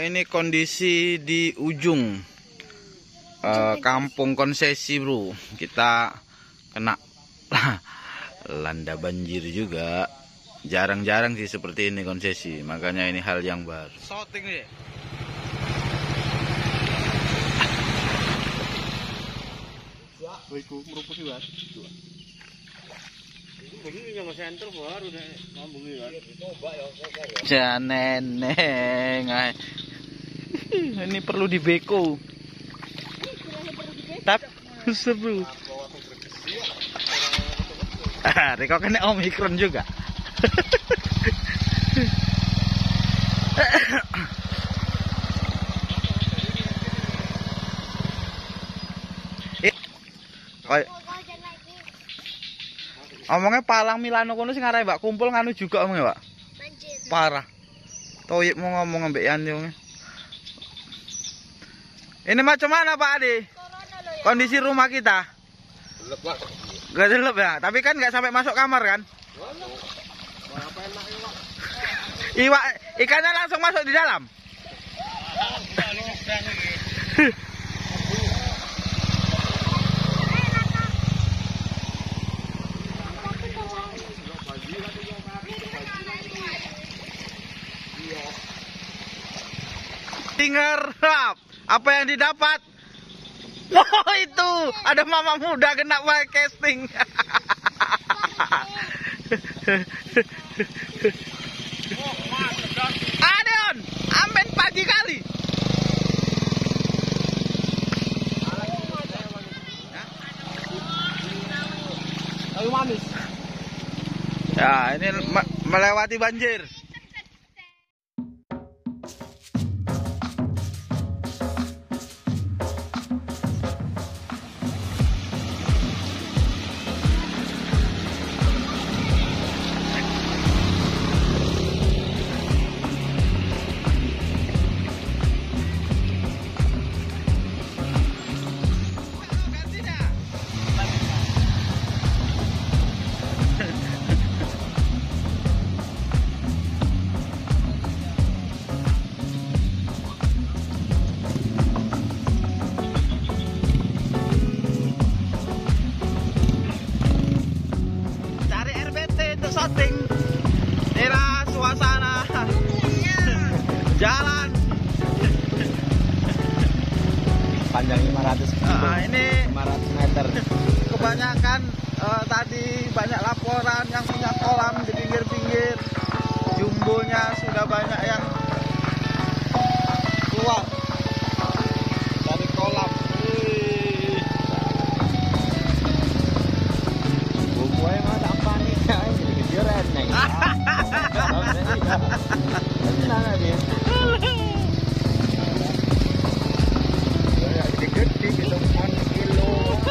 ini kondisi di ujung kampung konsesi, bro. Kita kena landa banjir juga. Jarang-jarang sih seperti ini konsesi, makanya ini hal yang baru. Shooting nih. Neneng, ini perlu dibeko. Tapi seru. Riko kena Omikron juga. Omongnya palang Milano kono sing arep Mbak kumpul nganu juga omongnya, Pak. Banjir. Parah. Toyib mau ngomong ambek Yanti omongnya. Ini macam mana Pak Adi? Kondisi rumah kita? Gelap, Pak. Gak gelap ya, tapi kan nggak sampai masuk kamar kan? Iwak ikannya langsung masuk di dalam. Ngerap apa yang didapat. Oh itu ada mama muda kena white casting. Adeon amin pagi kali. Manis. Ya ini melewati banjir. Shooting era suasana jalan Panjang 500 ini 500 meter. kebanyakan tadi banyak laporan yang punya kolam di pinggir-pinggir. Jumbonya sudah banyak yang keluar dari kolam. Gue mah tak panik ya, jadi kejuran nih. Tenang aja. Gede gitu, kilo.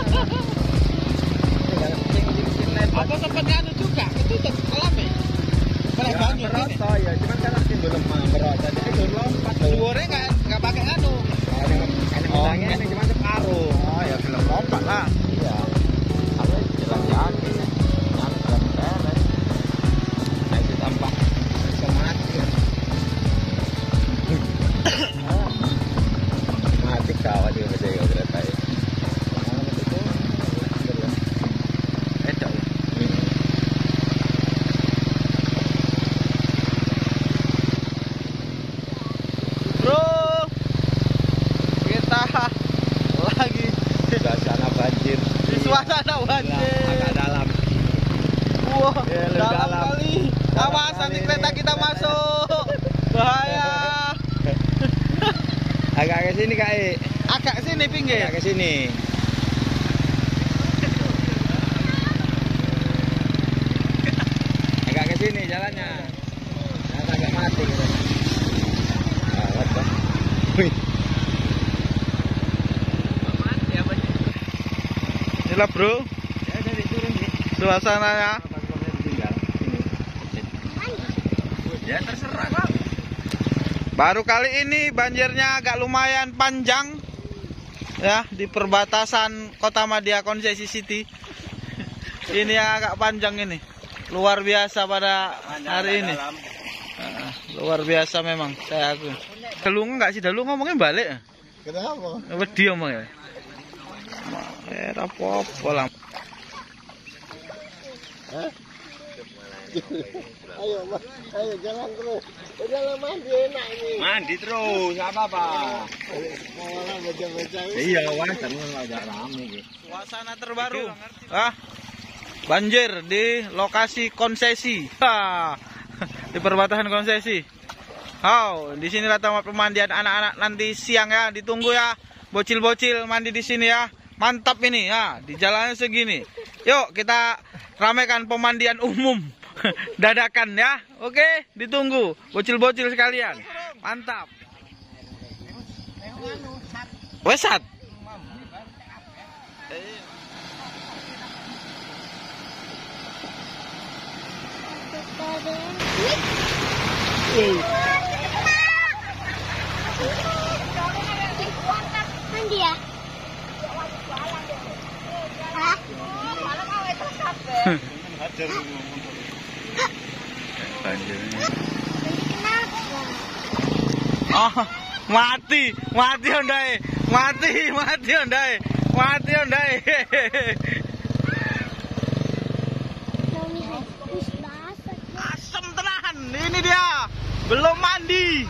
Apa sempat nganu juga, ketutup kolamnya. Malah banjir ini. Ya, cuman kan masih belum merata, jadi belum lompat. Luarnya nggak pakai anu. Ini ini cuma separuh. Oh ya belum lompat lah. Iya. Kalau jalan-jalan ini, jalan beres. Nah itu tampak mati. Mati kawat juga bisa ya kereta ya. Bro, kita lagi Suasana banjir. di suasana banjir. Agak dalam. Wah, Ya, dalam dalam. kali. Awas nanti kereta kita masuk. Bahaya. Agak ke sini Kak. Agak ke sini pinggir. Agak ke sini. Agak ke sini jalannya. Agak mati gitu. Awat, Pak. Wih. Inilah bro, suasananya. Ya terserah Kak. Baru kali ini banjirnya agak lumayan panjang ya di perbatasan Kota Madia Konsesi City. Ini yang agak panjang ini. Luar biasa pada hari ini. Luar biasa memang saya akui. Dalu enggak sih, dalu ngomongnya balik. Kenapa? Wedi omongnya. Apa-apa lah. Hah? Ayo, ayo jalan terus. Udah mandi enak ini. Mandi terus, apa-apa. Malah baca-baca. Iya, wah, kan agak rame gitu. Suasana terbaru. Banjir di lokasi konsesi. Di perbatasan konsesi. Di sini tempat pemandian anak-anak nanti siang ya, ditunggu ya. Bocil-bocil mandi di sini ya. Mantap ini ya, di jalannya segini. Yuk kita ramekan pemandian umum. Dadakan ya. Oke, ditunggu bocil-bocil sekalian. Mantap. Wesat. Mandi ya? Hah? Oh, mati ondai. Mati ondai. Asem tenahan. Ini dia. Belum mandi.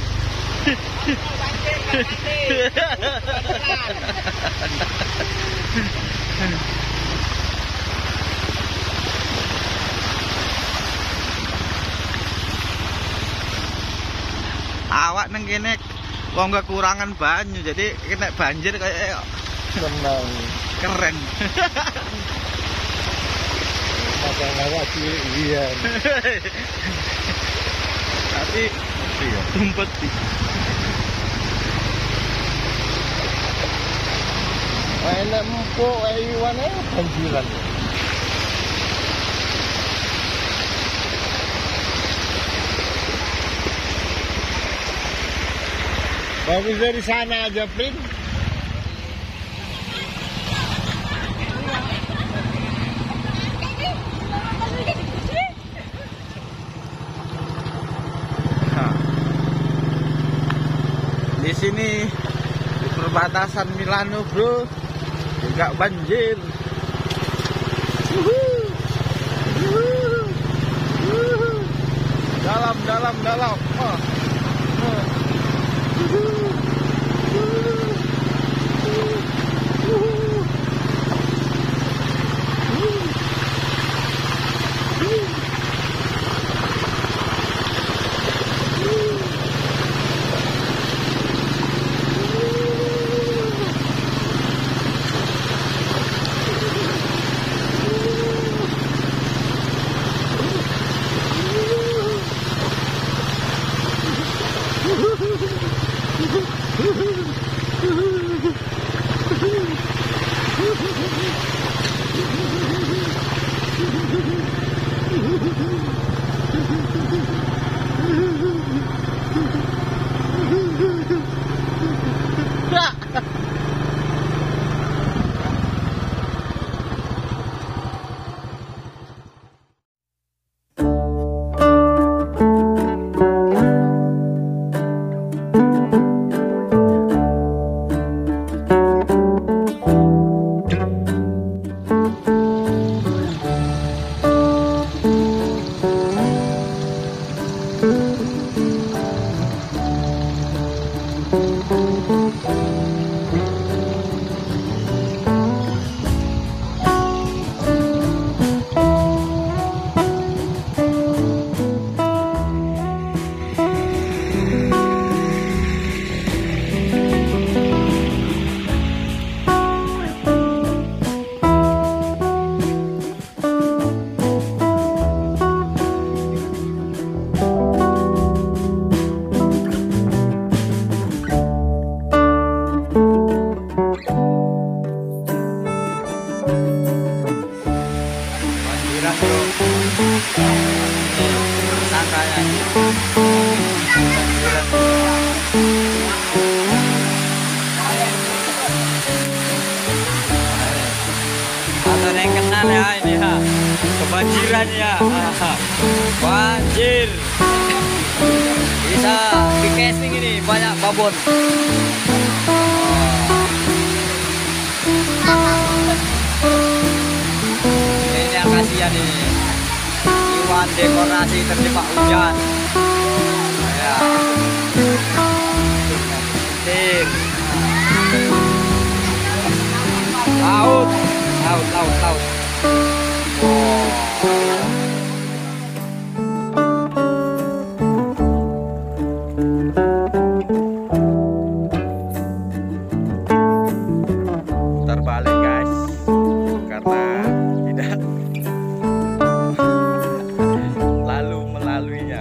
Awak neng kene wong kekurangan banyu, jadi kena banjir kayak Tenang. keren. Makan awak iya. Tapi tumpet sih. Enak empuk, iwan banjiran. Bagus dari sana aja, Prin. Di sini di perbatasan Milano, bro, juga banjir. Dalam. Atau yang kenal ya ini ha, kebanjiran ya, banjir. bisa di casing ini banyak babon. Ini yang kasihan ini. Iwan dekorasi terjebak hujan. Ya. Penting. Laut. Terbalik guys, karena tidak lalu melaluinya.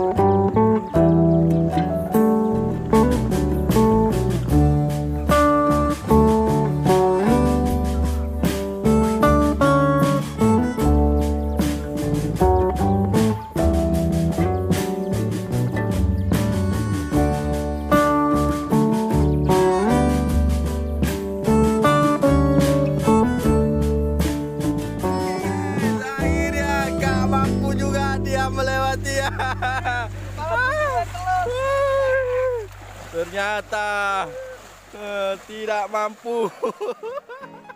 Mampu juga dia melewati ya. Ternyata tidak mampu.